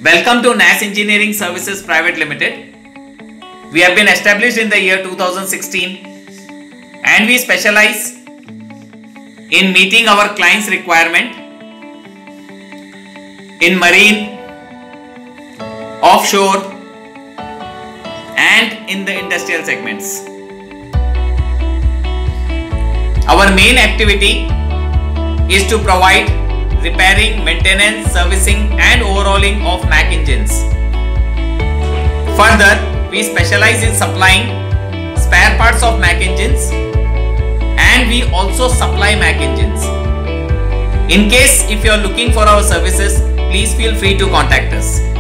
Welcome to NAS Engineering Services Private Limited. We have been established in the year 2016 and we specialize in meeting our clients' requirement in marine, offshore and in the industrial segments. Our main activity is to provide repairing, maintenance, servicing and overhauling of Mack engines. Further, we specialize in supplying spare parts of Mack engines and we also supply Mack engines. In case if you are looking for our services, please feel free to contact us.